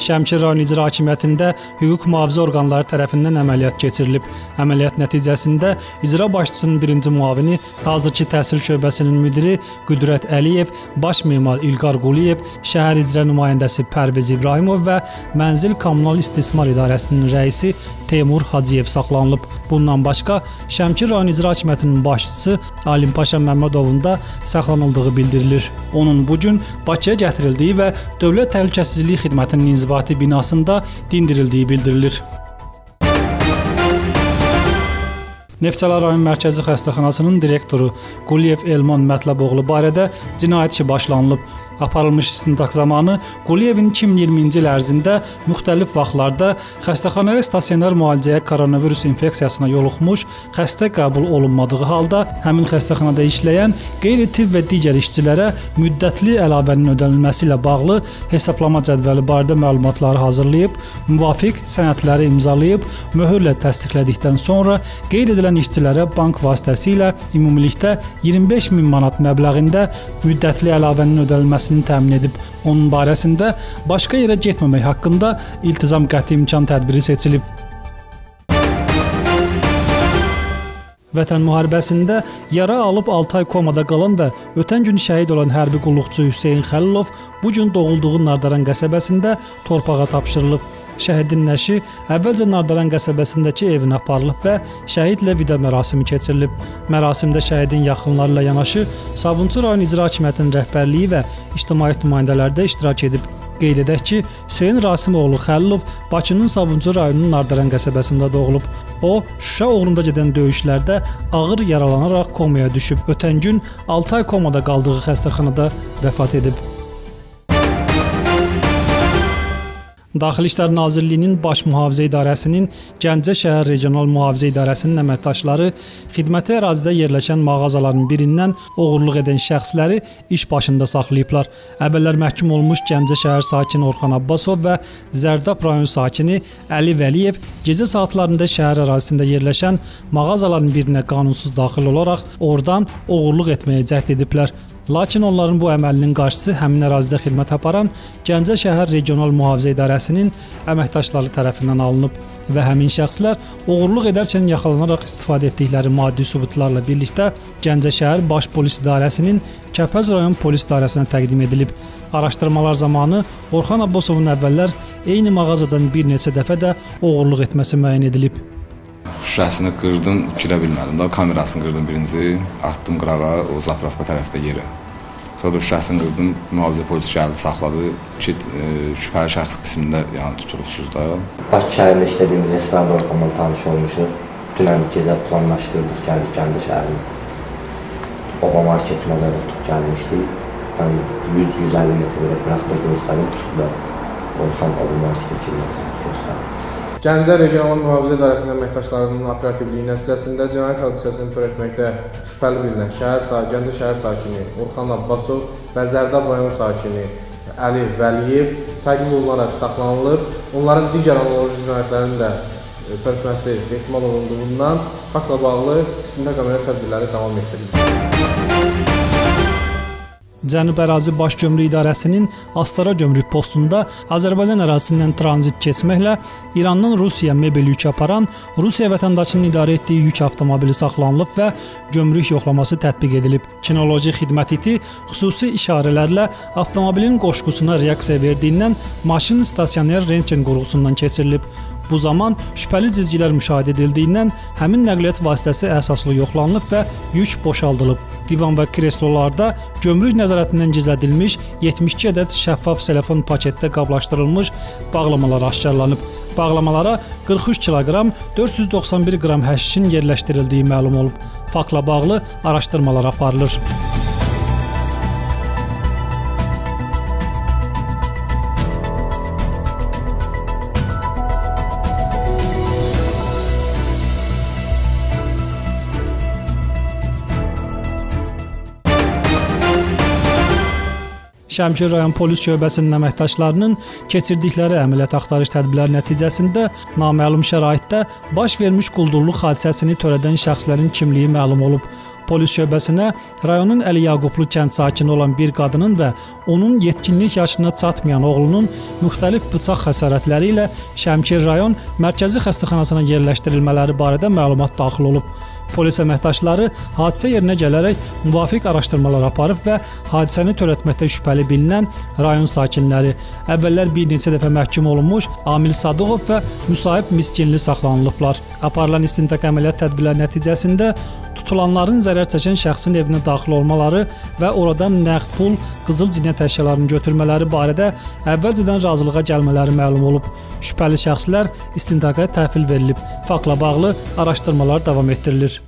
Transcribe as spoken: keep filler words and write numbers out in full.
Şəmkir rayon icra hakimiyyətində hüquq mühafizə orqanları tərəfindən əməliyyat keçirilib. Əməliyyat nəticəsində icra başçısının birinci müavini, hazırki təhsil şöbəsinin müdiri Qüdrət Əliyev, baş memar İlqar Quliyev, şəhər icra nümayəndəsi Pərviz İbrahimov və Mənzil Kommunal İstismar İdarəsinin rəisi Teymur Hacıyev saxlanılıb. Bundan başqa, Şəmkir rayon icra hakimiyyətinin başçısı Alim Paşa Məmmədovun da saxlanıldığı bildirilir. Onun bugün Bakıya gətirildiyi və Dövlət Təhlükəsizlik Xidmətinin inzibati binasında dindirildiyi bildirilir. Neftçala rayon Mərkəzi Xəstəxanasının direktoru Quliyev Elman Mətləboğlu barədə cinayət işi başlanılıb. Aparılmış istintaq zamanı Quliyevin iki min iyirminci il ərzində müxtəlif vaxtlarda xəstəxanaya stasionar müalicəyə koronavirus infeksiyasına yoluxmuş, xəstə qəbul olunmadığı halda həmin xəstəxanada işləyən qeyri-tibb və digər işçilərə müddətli əlavənin ödənilməsi ilə bağlı hesablama cədvəli barədə məlumatları hazırlayıb, müvafiq sənədləri imzalayıb, möhürlə təsdiqlədikdən sonra qeyd edilən işçilərə bank vasitəsilə ümumilikdə iyirmi beş min manat məbləğində müddətli əlavənin ödənilməsi təmin edib. Onun barəsində başqa yerə getməmək haqqında iltizam qəti imkan tədbiri seçilib. Vətən müharibəsində yara alıb altı ay komada qalan və ötən gün şəhid olan hərbi qulluqçu Hüseyn Xəlilov bu gün doğulduğu Nardaran qəsəbəsində torpağa tapşırılıb. Şəhidin nəşi əvvəlcə Nardaran qəsəbəsindəki evinə aparılıb və şəhidlə vida mərasimi keçirilib. Mərasimdə şəhidin yaxınları ilə yanaşı Sabunçu rayon icra hakimiyyətinin rəhbərliyi və ictimaiyyət nümayəndələri də iştirak edib. Qeyd edək ki, Hüseyn Rasimoğlu Xəlilov Bakının Sabunçu rayonunun Nardaran qəsəbəsində doğulub. O, Şuşa uğrunda gedən döyüşlərdə ağır yaralanaraq komaya düşüb. Ötən gün altı ay komada qaldığı xəstəxanada vəfat edib. Daxili İşlər Nazirliyinin Baş Mühafizə İdarəsinin Gəncə şəhər regional mühafizə idarəsinin əməkdaşları xidməti ərazidə yerləşən mağazaların birindən oğurluq edən şəxsləri iş başında saxlayıblar. Əvvəllər məhkum olmuş Gəncə şəhər sakini Orxan Abbasov və Zərdab rayon sakini Əli Vəliyev gecə saatlarında şəhər ərazisində yerləşən mağazaların birinə qanunsuz daxil olaraq oradan oğurluq etməyə cəhd ediblər. Lakin onların bu əməlinin qarşısı həmin ərazidə xidmət aparan Gəncə şəhər regional mühafizə idarəsinin əməkdaşları tərəfindən alınıb və həmin şəxslər oğurluq edərkən yaxalanaraq istifadə etdikləri maddi sübutlarla birlikdə Gəncə şəhər Baş Polis İdarəsinin Kəpəz rayon polis idarəsinə təqdim edilib. Araşdırmalar zamanı Orxan Abbasovun əvvəllər eyni mağazadan bir neçə dəfə də oğurluq etməsi müəyyən edilib. Şüşəsini qırdım, girə bilmədim. Da kamerasını qırdım birinci, atdım qırağa, o zapravka tərəfdə yerə. Sonra da şüşəsini qırdım, mühafizə polisi gəldi, saxladı. İki e, şübhəli şəxs qismində yəni tutulubsuz da. Bakı şəhərində işlədiyimiz restoranda ortamla tanış olmuşuq. Dünən gecə planlaşdırdıq, gəldik Gəncə şəhərinə. Oba market nəzərdə tutub gəlmişdik. Ben yüz yüz əlli metrə qıraqda göstərim, tutub da Orxan Oba marketə girməsin göstərim. Gəncə regional mühafizə idarəsinin əməkdaşlarının operativliyi nəticəsində cinayət hadisəsini törətməkdə şübhəli bilinən şəhər sakini, Gəncə şəhər sakini Orxan Abbasov və Zərdab rayon sakini Əli Vəliyev təqib olunaraq saxlanılır. Onların digər analoji cinayətlərin də törətməsi ehtimal olunduğundan faktla bağlı istintaq əməliyyat tədbirləri davam etdirilir. Cənub Ərazi Baş Gömrük İdarəsinin Astara gömrük postunda Azərbaycan ərazisindən tranzit keçməklə İrandan Rusiyaya mebel yük aparan Rusiya vətəndaşının idarə etdiyi yük avtomobili saxlanılıb və gömrük yoxlaması tətbiq edilib. Kinoloji xidmət iti xüsusi işarələrlə avtomobilin qoşqusuna reaksiya verdiyindən maşın stasioner rentgen qurğusundan keçirilib. Bu zaman şübhəli cizgilər müşahidə edildiyindən həmin nəqliyyat vasitəsi əsaslı yoxlanılıb və yük boşaldılıb. Divan və kreslolarda gömrük nəzarətindən gizlədilmiş yetmiş iki ədəd şəffaf selefon paketdə qablaşdırılmış bağlamalar aşkarlanıb. Bağlamalara qırx üç kiloqram dörd yüz doxsan bir qram həşişin yerləşdirildiyi məlum olub. Faktla bağlı araşdırmalar aparılır. Şəmkir rayon polis şöbəsinin əməkdaşlarının keçirdikləri əməliyyat axtarış tədbirləri nəticəsində naməlum şəraitdə baş vermiş quldurluq hadisəsini törədən şəxslərin kimliyi məlum olub. Polis şöbəsinə rayonun Əli Yaqublu kənd sakini olan bir qadının və onun yetkinlik yaşına çatmayan oğlunun müxtəlif bıçaq xəsarətləri ilə Şəmkir rayon mərkəzi xəstəxanasına yerləşdirilmələri barədə məlumat daxil olub. Polis əməkdaşları hadisə yerinə gələrək müvafiq araşdırmalar aparıb və hadisəni törətməkdə şübhəli bilinən rayon sakinləri, əvvəllər bir neçə dəfə məhkum olunmuş Amil Sadıqov və Müsahib Miskinli saxlanılıblar. Aparılan istintaq əməliyyat tədbirləri nəticəsində tutulanların zərər çəkən şəxsin evinə daxil olmaları və oradan nəqd pul, qızıl zinət əşyalarını götürmələri barədə əvvəlcədən razılığa gəlmələri məlum olub. Şübhəli şəxslər istintaqa təhvil verilib. Faktla bağlı araşdırmalar davam etdirilir.